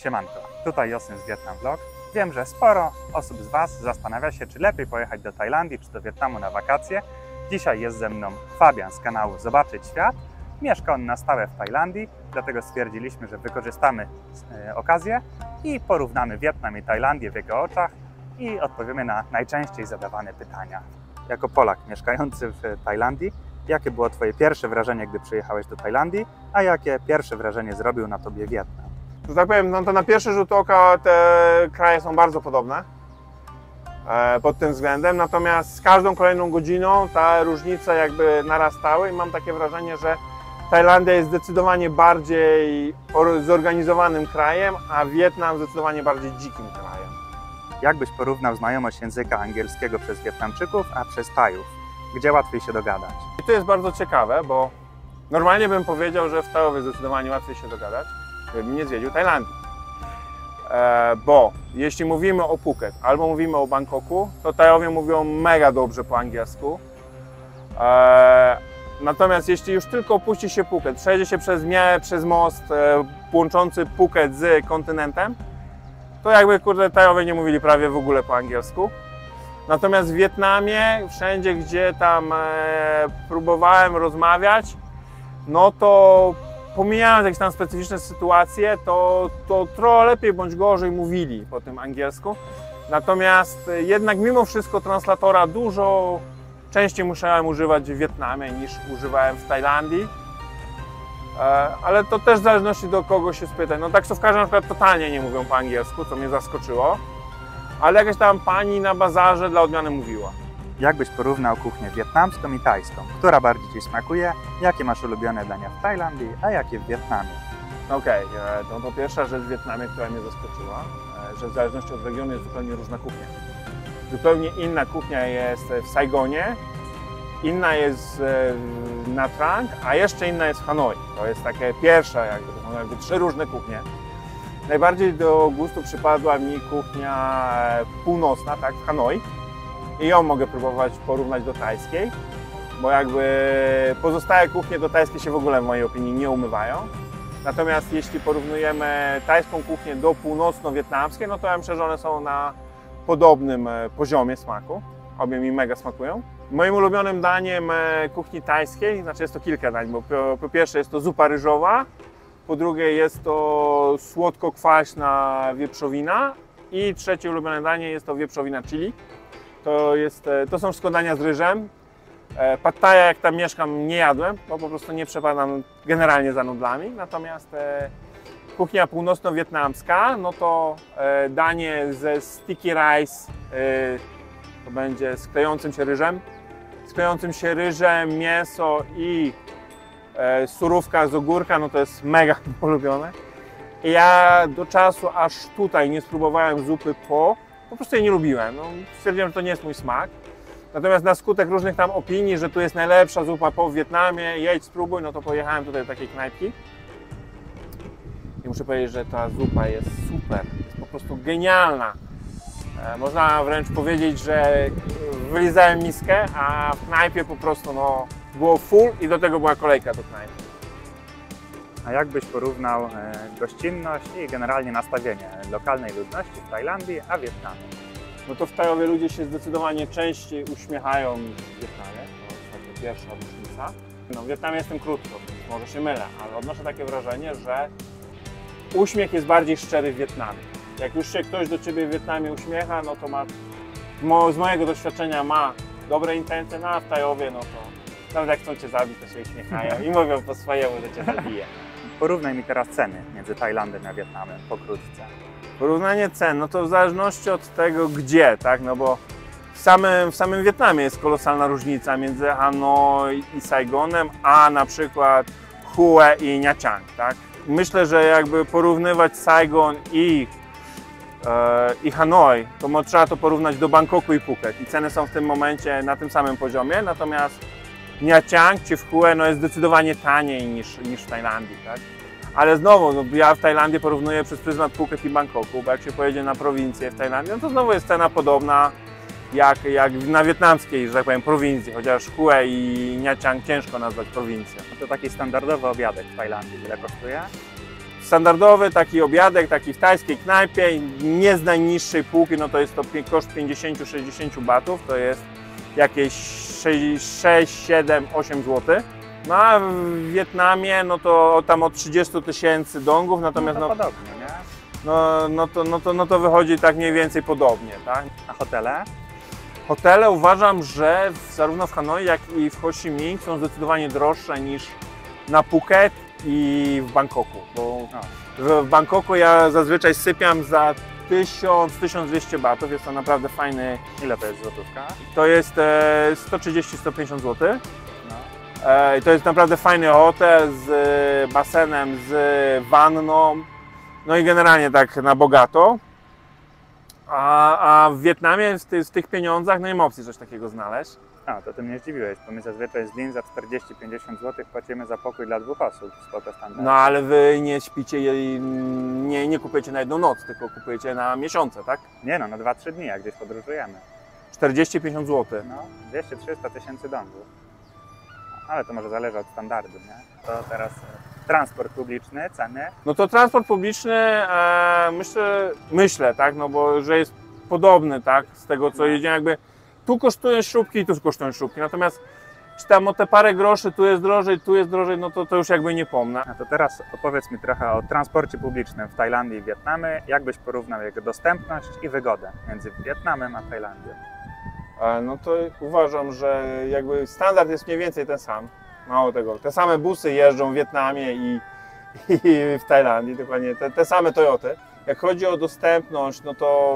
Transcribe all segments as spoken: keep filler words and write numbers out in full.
Siemanko, tutaj Josyn z Vietnam Vlog. Wiem, że sporo osób z Was zastanawia się, czy lepiej pojechać do Tajlandii, czy do Wietnamu na wakacje. Dzisiaj jest ze mną Fabian z kanału Zobaczyć Świat. Mieszka on na stałe w Tajlandii, dlatego stwierdziliśmy, że wykorzystamy e, okazję i porównamy Wietnam i Tajlandię w jego oczach i odpowiemy na najczęściej zadawane pytania. Jako Polak mieszkający w Tajlandii, jakie było Twoje pierwsze wrażenie, gdy przyjechałeś do Tajlandii, a jakie pierwsze wrażenie zrobił na Tobie Wietnam? Że tak powiem, no to na pierwszy rzut oka te kraje są bardzo podobne e, pod tym względem, natomiast z każdą kolejną godziną te różnice jakby narastały i mam takie wrażenie, że Tajlandia jest zdecydowanie bardziej zorganizowanym krajem, a Wietnam zdecydowanie bardziej dzikim krajem. Jak byś porównał znajomość języka angielskiego przez Wietnamczyków, a przez Tajów? Gdzie łatwiej się dogadać? I to jest bardzo ciekawe, bo normalnie bym powiedział, że w Tajowie zdecydowanie łatwiej się dogadać, gdybym nie zwiedził Tajlandii. E, bo jeśli mówimy o Phuket albo mówimy o Bangkoku, to Tajowie mówią mega dobrze po angielsku. E, natomiast jeśli już tylko opuści się Phuket, przejdzie się przez, przez most e, łączący Phuket z kontynentem, to jakby kurde Tajowie nie mówili prawie w ogóle po angielsku. Natomiast w Wietnamie, wszędzie gdzie tam e, próbowałem rozmawiać, no to pomijając jakieś tam specyficzne sytuacje, to, to trochę lepiej bądź gorzej mówili po tym angielsku. Natomiast jednak mimo wszystko translatora dużo częściej musiałem używać w Wietnamie niż używałem w Tajlandii. E, ale to też w zależności do kogo się spytać. No taksówkarze na przykład totalnie nie mówią po angielsku, co mnie zaskoczyło. Ale jakaś tam pani na bazarze dla odmiany mówiła. Jak byś porównał kuchnię wietnamską i tajską? Która bardziej Ci smakuje? Jakie masz ulubione dania w Tajlandii, a jakie w Wietnamie? Okej, okay, to, to pierwsza rzecz w Wietnamie, która mnie zaskoczyła, że w zależności od regionu jest zupełnie różna kuchnia. Zupełnie inna kuchnia jest w Saigonie, inna jest w Nha Trang, a jeszcze inna jest w Hanoi. To jest takie pierwsza, jakby, to są jakby trzy różne kuchnie. Najbardziej do gustu przypadła mi kuchnia północna, tak, w Hanoi. I ją mogę próbować porównać do tajskiej, bo jakby pozostałe kuchnie do tajskiej się w ogóle w mojej opinii nie umywają. Natomiast jeśli porównujemy tajską kuchnię do północno-wietnamskiej, no to ja myślę, że one są na podobnym poziomie smaku. Obie mi mega smakują. Moim ulubionym daniem kuchni tajskiej, znaczy jest to kilka dań, bo po, po pierwsze jest to zupa ryżowa, po drugie jest to słodko-kwaśna wieprzowina i trzecie ulubione danie jest to wieprzowina chili. To, jest, to są wszystko dania z ryżem. Pad Thaja, jak tam mieszkam, nie jadłem, bo po prostu nie przepadam generalnie za nudlami. Natomiast e, kuchnia północno-wietnamska, no to e, danie ze sticky rice, e, to będzie z klejącym się ryżem. Z klejącym się ryżem, mięso i e, surówka z ogórka, no to jest mega polubione. I ja do czasu, aż tutaj nie spróbowałem zupy po, po prostu jej nie lubiłem. No, stwierdziłem, że to nie jest mój smak. Natomiast na skutek różnych tam opinii, że tu jest najlepsza zupa po w Wietnamie, jedź, spróbuj, no to pojechałem tutaj do takiej knajpki. I muszę powiedzieć, że ta zupa jest super, jest po prostu genialna. E, można wręcz powiedzieć, że wylizałem miskę, a w knajpie po prostu no, było full i do tego była kolejka do knajpy. A jak byś porównał gościnność i generalnie nastawienie lokalnej ludności w Tajlandii, a Wietnamie? No to w Tajowie ludzie się zdecydowanie częściej uśmiechają niż w Wietnamie. To jest taka pierwsza różnica. No w Wietnamie jestem krótko, więc może się mylę, ale odnoszę takie wrażenie, że uśmiech jest bardziej szczery w Wietnamie. Jak już się ktoś do Ciebie w Wietnamie uśmiecha, no to ma, z mojego doświadczenia ma dobre intencje, no a w Tajowie no to nawet jak chcą Cię zabić, to się uśmiechają i mówią po swojemu, że Cię zabije. Porównaj mi teraz ceny między Tajlandem a Wietnamem pokrótce. Porównanie cen, no to w zależności od tego gdzie, tak, no bo w samym, w samym Wietnamie jest kolosalna różnica między Hanoi i Saigonem, a na przykład Hue i Nha Trang, tak. Myślę, że jakby porównywać Saigon i, e, i Hanoi, to trzeba to porównać do Bangkoku i Phuket i ceny są w tym momencie na tym samym poziomie, natomiast Nha Trang czy w Hue no jest zdecydowanie taniej niż, niż w Tajlandii, tak? Ale znowu, no ja w Tajlandii porównuję przez pryzmat Phuket i Bangkoku, bo jak się pojedzie na prowincję w Tajlandii, no to znowu jest cena podobna jak, jak na wietnamskiej, że tak powiem, prowincji, chociaż Hue i Nha Trang ciężko nazwać prowincją. No to taki standardowy obiadek w Tajlandii ile kosztuje? Standardowy taki obiadek, taki w tajskiej knajpie, nie z najniższej półki, no to jest to koszt pięćdziesiąt do sześćdziesięciu batów, to jest jakieś sześć, siedem, osiem złotych. No a w Wietnamie no to tam od trzydziestu tysięcy dongów, natomiast No to no, podobnie, nie? no, no, to, no, to, no to wychodzi tak mniej więcej podobnie, tak? A hotele? Hotele uważam, że w, zarówno w Hanoi, jak i w Ho Chi Minh są zdecydowanie droższe niż na Phuket i w Bangkoku. Bo w, w Bangkoku ja zazwyczaj sypiam za tysiąc do tysiąc dwieście batów, jest to naprawdę fajny. Ile to jest złotówka? To jest e, sto trzydzieści do stu pięćdziesięciu złotych. No. E, to jest naprawdę fajny hotel z e, basenem, z wanną, no i generalnie tak na bogato. A, a w Wietnamie z, ty, z tych pieniądzach no nie ma opcji coś takiego znaleźć. A, to ty mnie zdziwiłeś, bo my zazwyczaj z Lin za czterdzieści do pięćdziesięciu złotych płacimy za pokój dla dwóch osób, spoko standard. No ale wy nie śpicie, i nie, nie kupujecie na jedną noc, tylko kupujecie na miesiące, tak? Nie no, na dwa trzy dni, jak gdzieś podróżujemy. czterdzieści do pięćdziesięciu złotych. No, dwieście do trzystu tysięcy dongów. Ale to może zależy od standardu, nie? To teraz e, transport publiczny, ceny. No to transport publiczny, e, myślę, myślę, tak, no bo że jest podobny, tak, z tego co jedziemy, jakby tu kosztują śrubki i tu kosztują śrubki, natomiast czy tam o te parę groszy, tu jest drożej, tu jest drożej, no to, to już jakby nie pomnę. A to teraz opowiedz mi trochę o transporcie publicznym w Tajlandii i Wietnamie. Jak byś porównał jego dostępność i wygodę między Wietnamem a Tajlandią? E, no to uważam, że jakby standard jest mniej więcej ten sam. Mało tego, te same busy jeżdżą w Wietnamie i, i w Tajlandii, dokładnie te, te same Toyoty. Jak chodzi o dostępność, no to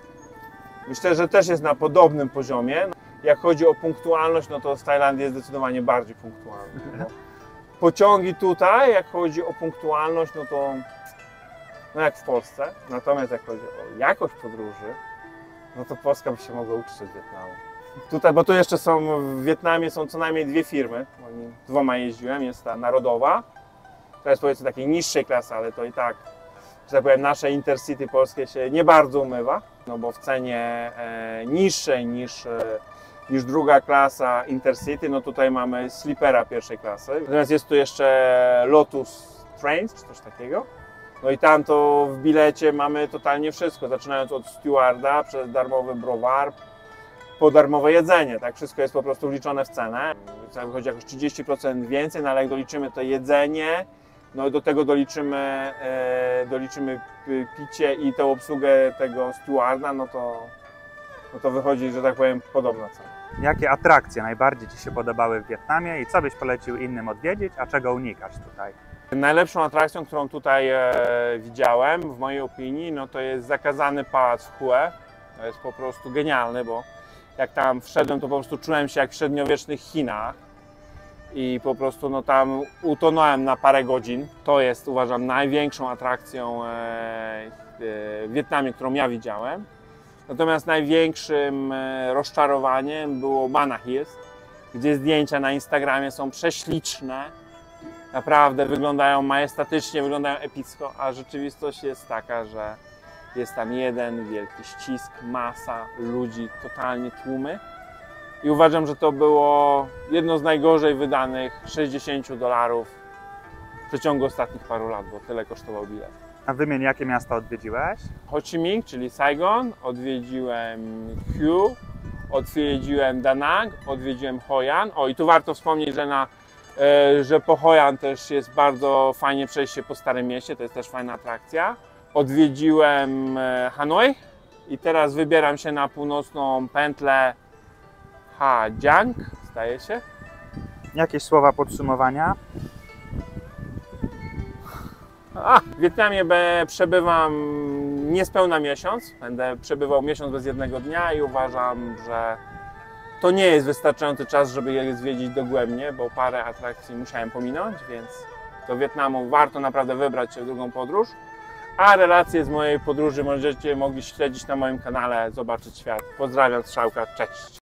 myślę, że też jest na podobnym poziomie. Jak chodzi o punktualność, no to z Tajlandii jest zdecydowanie bardziej punktualny. No. Pociągi tutaj, jak chodzi o punktualność, no to no jak w Polsce. Natomiast jak chodzi o jakość podróży, no to Polska by się mogła uczyć od Wietnamu. Tutaj, bo tu jeszcze są, w Wietnamie są co najmniej dwie firmy, dwoma jeździłem, jest ta Narodowa, to jest powiedzmy takiej niższej klasy, ale to i tak, że tak powiem, nasze Intercity polskie się nie bardzo umywa, no bo w cenie e, niższej niż, e, niż druga klasa Intercity, no tutaj mamy Sleepera pierwszej klasy, natomiast jest tu jeszcze Lotus Trains, czy coś takiego. No i tam to w bilecie mamy totalnie wszystko, zaczynając od stewarda, przez darmowy browar, po darmowe jedzenie, tak? Wszystko jest po prostu wliczone w cenę. Wychodzi jakoś trzydzieści procent więcej, no ale jak doliczymy to jedzenie, no i do tego doliczymy, e, doliczymy picie i tę obsługę tego stewarda, no to, no to wychodzi, że tak powiem, podobna cena. Jakie atrakcje najbardziej Ci się podobały w Wietnamie i co byś polecił innym odwiedzić, a czego unikasz tutaj? Najlepszą atrakcją, którą tutaj e, widziałem, w mojej opinii, no to jest zakazany pałac w Hue. To jest po prostu genialny, bo jak tam wszedłem, to po prostu czułem się jak w średniowiecznych Chinach i po prostu no tam utonąłem na parę godzin. To jest, uważam, największą atrakcją e, e, w Wietnamie, którą ja widziałem. Natomiast największym e, rozczarowaniem było Mana Hills, gdzie zdjęcia na Instagramie są prześliczne. Naprawdę wyglądają majestatycznie, wyglądają epicko, a rzeczywistość jest taka, że jest tam jeden wielki ścisk, masa ludzi, totalnie tłumy. I uważam, że to było jedno z najgorzej wydanych sześćdziesięciu dolarów w przeciągu ostatnich paru lat, bo tyle kosztował bilet. A wymień, jakie miasto odwiedziłeś? Ho Chi Minh, czyli Saigon, odwiedziłem Hue, odwiedziłem Da Nang, odwiedziłem Hoi An. O, i tu warto wspomnieć, że na że po Hoi An też jest bardzo fajnie przejść się po Starym Mieście, to jest też fajna atrakcja. Odwiedziłem Hanoi i teraz wybieram się na północną pętlę Ha Giang, zdaje się. Jakieś słowa podsumowania? A, w Wietnamie przebywam niespełna miesiąc, będę przebywał miesiąc bez jednego dnia i uważam, że to nie jest wystarczający czas, żeby je zwiedzić dogłębnie, bo parę atrakcji musiałem pominąć, więc do Wietnamu warto naprawdę wybrać się w drugą podróż. A relacje z mojej podróży możecie mogli śledzić na moim kanale Zobaczyć Świat. Pozdrawiam, Strzałka, cześć!